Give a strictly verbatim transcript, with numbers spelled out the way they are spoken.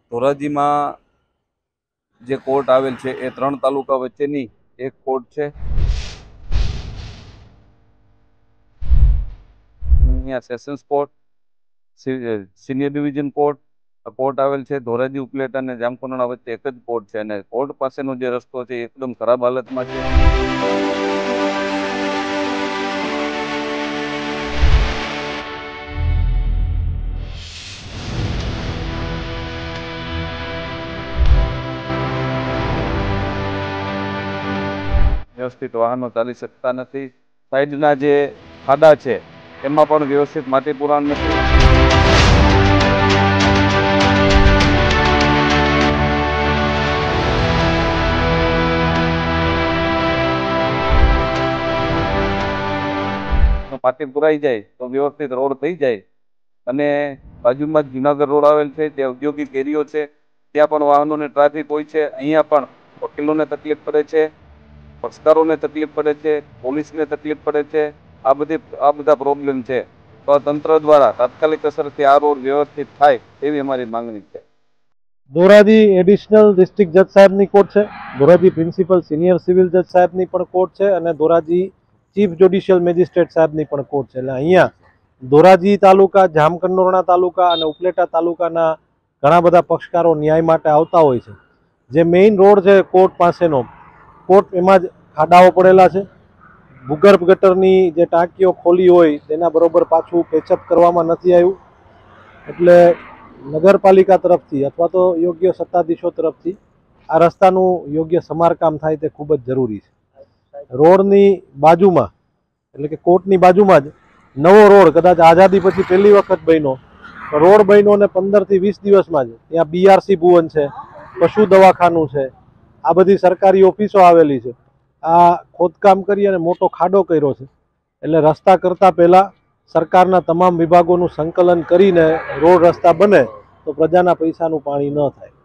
ધોરાજીમાં જે કોર્ટ આવેલ છે એ ત્રણ તાલુકા વચ્ચેની એક કોર્ટ છે। અહીંયા sessions court, senior division court court આવેલ છે। ધોરાજી, ઉપલેટા અને જામકંડોરણા વચ્ચે એક જ કોર્ટ છે અને કોર્ટ પાસેનો જે રસ્તો છે એકદમ ખરાબ હાલતમાં છે। વ્યવસ્થિત વાહનો ચાલી શકતા નથી। સાઈડના જે ખાડા છે એમાં પણ વ્યવસ્થિત માટી પુરાણ નથી। માટી પુરાઈ જાય તો વ્યવસ્થિત રોડ થઈ જાય અને બાજુમાં જ જુનાગઢ રોડ આવેલ છે, જે ઔદ્યોગિક એરિયો છે, ત્યાં પણ વાહનોની ટ્રાફિક હોય છે। અહીંયા પણ વકીલોને તકલીફ પડે છે, પક્ષકારોને તકલીફ પડે છે, પોલીસને તકલીફ પડે છે। આ બધી આ બધા પ્રોબ્લેમ છે, તો તંત્ર દ્વારા તાત્કાલિક અસરથી આ રોડ વ્યવસ્થિત થાય એવી અમારી માંગણી છે। ધોરાજી એડિશનલ ડિસ્ટ્રિક્ટ જજ સાહેબની કોર્ટ છે, ધોરાજી પ્રિન્સિપલ સિનિયર સિવિલ જજ સાહેબની પણ કોર્ટ છે અને ધોરાજી ચીફ જ્યુડિશિયલ મેજિસ્ટ્રેટ સાહેબની પણ કોર્ટ છે। એટલે અહીંયા ધોરાજી તાલુકા, જામકંડોરણા તાલુકા અને ઉપલેટા તાલુકાના ઘણા બધા પક્ષકારો ન્યાય માટે આવતા હોય છે। જે મેઇન રોડ છે કોર્ટ પાસેનો, કોર્ટ એમાં જ ખાડાઓ પડેલા છે। ભૂગર્ભ ગટરની જે ટાંકીઓ ખોલી હોય તેના બરોબર પાછું પેચઅપ કરવામાં નથી આવ્યું। એટલે નગરપાલિકા તરફથી અથવા તો યોગ્ય સત્તાધીશો તરફથી આ રસ્તાનું યોગ્ય સમારકામ થાય તે ખૂબ જ જરૂરી છે। રોડની બાજુમાં એટલે કે કોર્ટની બાજુમાં જ નવો રોડ કદાચ આઝાદી પછી પહેલી વખત બન્યો, રોડ બન્યો અને પંદરથી વીસ દિવસમાં જ ત્યાં બીઆરસી ભુવન છે, પશુ દવાખાનું છે, આ બધી સરકારી ઓફિસો આવેલી છે। આ ખોદકામ કરી અને મોટો ખાડો કર્યો છે। એટલે રસ્તા કરતાં પહેલાં સરકારના તમામ વિભાગોનું સંકલન કરીને રોડ રસ્તા બને તો પ્રજાના પૈસાનું પાણી ન થાય।